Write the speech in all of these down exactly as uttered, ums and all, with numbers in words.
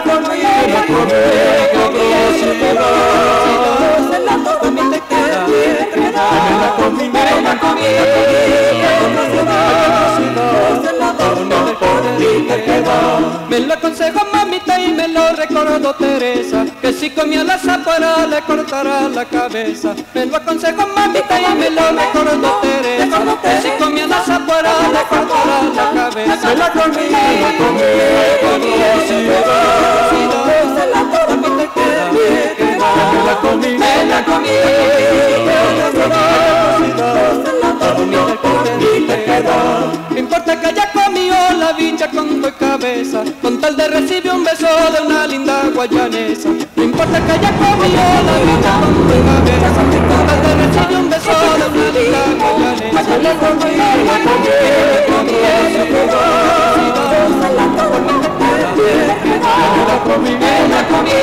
comí, me la comí, se la comí, te queda, me la comí, me la comí, me lo aconsejó mamita y me lo recordó Teresa, que si comía la zapuera le cortará la cabeza. Me lo aconsejó mamita y me lo recordó Teresa, que si comía la zapuera le cortará la cabeza. Me la comí, me la comí, se la comí, te queda, me la comí, me la comí, te queda. No importa que haya comido la bicha con tu cabeza, con tal de recibir un beso de una linda guayanesa. No importa que haya comido la bicha con tu cabeza, con tal de recibir un beso de una linda guayanesa. Me la comí, me la comí, me la comí, me la comí.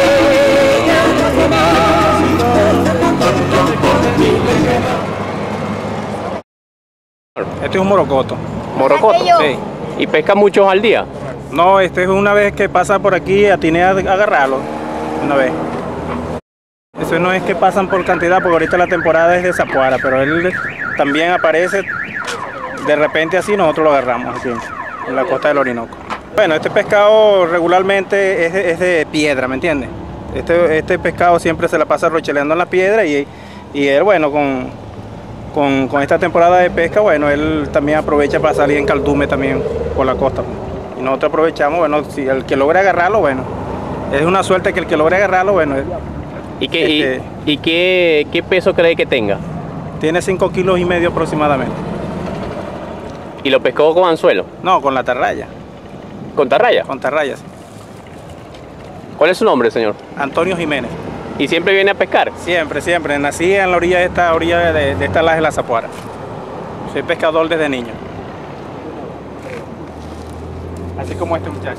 Este es un morocoto. ¿Morocoto? Sí. ¿Y pesca muchos al día? No, este es una vez que pasa por aquí, atiné a agarrarlo. Una vez. Eso no es que pasan por cantidad, porque ahorita la temporada es de zapuara, pero él también aparece de repente así, nosotros lo agarramos aquí en la costa del Orinoco. Bueno, este pescado regularmente es de, es de piedra, ¿me entiendes? Este, este pescado siempre se la pasa rocheleando en la piedra y, y él, bueno, con, con, con esta temporada de pesca, bueno, él también aprovecha para salir en caldume también por la costa. Y nosotros aprovechamos, bueno, si el que logre agarrarlo, bueno, es una suerte que el que logre agarrarlo, bueno. Es, ¿Y, qué, este, y, y qué, qué peso cree que tenga? Tiene cinco kilos y medio aproximadamente. ¿Y lo pescó con anzuelo? No, con la atarraya. ¿Con tarraya? Con tarraya, sí. ¿Cuál es su nombre, señor? Antonio Jiménez. ¿Y siempre viene a pescar? Siempre, siempre. Nací en la orilla de esta orilla de, de esta laja de la Zapuara. Soy pescador desde niño. Así como este muchacho.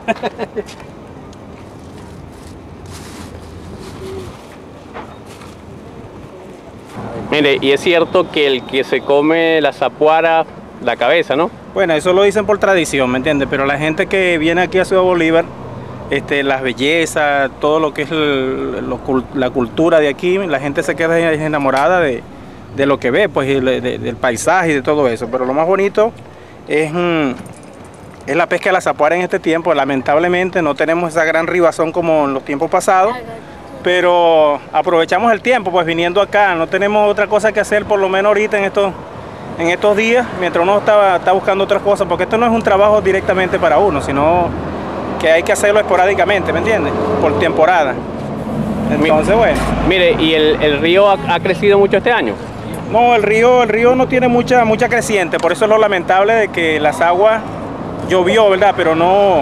Mire, y es cierto que el que se come la zapuara, la cabeza, ¿no? Bueno, eso lo dicen por tradición, ¿me entiendes? Pero la gente que viene aquí a Ciudad Bolívar, este, las bellezas, todo lo que es el, lo, la cultura de aquí, la gente se queda enamorada de, de lo que ve, pues, de, de, del paisaje y de todo eso. Pero lo más bonito es, mm, es la pesca de la zapuara en este tiempo. Lamentablemente no tenemos esa gran ribazón como en los tiempos pasados, pero aprovechamos el tiempo, pues viniendo acá. No tenemos otra cosa que hacer, por lo menos ahorita en estos, en estos días, mientras uno está, está buscando otras cosas, porque esto no es un trabajo directamente para uno, sino que hay que hacerlo esporádicamente, ¿me entiendes? Por temporada. Entonces, bueno. Mire, ¿y el, el río ha, ha crecido mucho este año? No, el río, el río no tiene mucha, mucha creciente, por eso es lo lamentable de que las aguas llovió, ¿verdad? Pero no,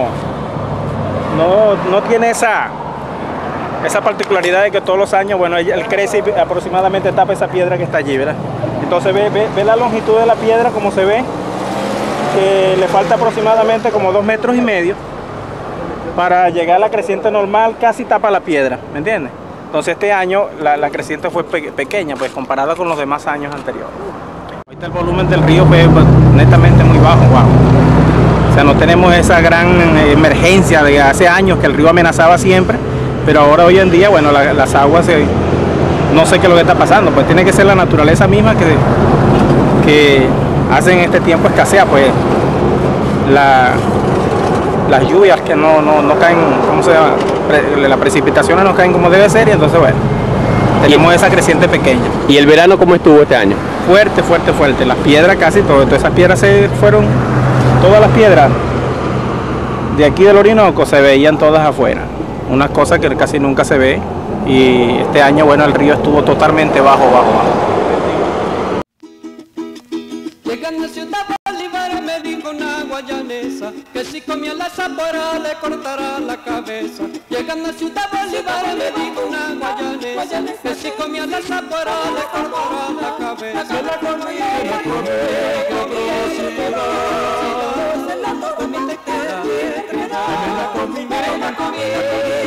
no, no tiene esa, esa particularidad de que todos los años, bueno, él crece y aproximadamente tapa esa piedra que está allí, ¿verdad? Entonces ve, ve, ve la longitud de la piedra, como se ve, que le falta aproximadamente como dos metros y medio para llegar a la creciente normal, casi tapa la piedra, ¿me entiendes? Entonces este año la, la creciente fue pe pequeña, pues comparada con los demás años anteriores. Ahorita el volumen del río fue pues, netamente muy bajo, bajo. O sea, no tenemos esa gran emergencia de hace años que el río amenazaba siempre, pero ahora hoy en día, bueno, la, las aguas, se, no sé qué es lo que está pasando, pues tiene que ser la naturaleza misma que, que hace en este tiempo escasea, pues la... las lluvias que no, no, no caen, ¿cómo se llama? Pre, las precipitaciones no caen como debe ser y entonces bueno, tenemos esa creciente pequeña. ¿Y el verano cómo estuvo este año? Fuerte, fuerte, fuerte. Las piedras casi, todo, todas esas piedras se fueron, todas las piedras de aquí del Orinoco se veían todas afuera. Unas cosas que casi nunca se ve y este año, bueno, el río estuvo totalmente bajo, bajo, bajo. Llegando a Ciudad Bolívar me dijo una guayanesa que si comía la zapuara le cortará la cabeza. Llegando a Ciudad Bolívar me dijo una guayanesa que si comía la zapuara le cortará la cabeza. Me la comí, me la comí, me la comí, te queda, me la comí, me la comí.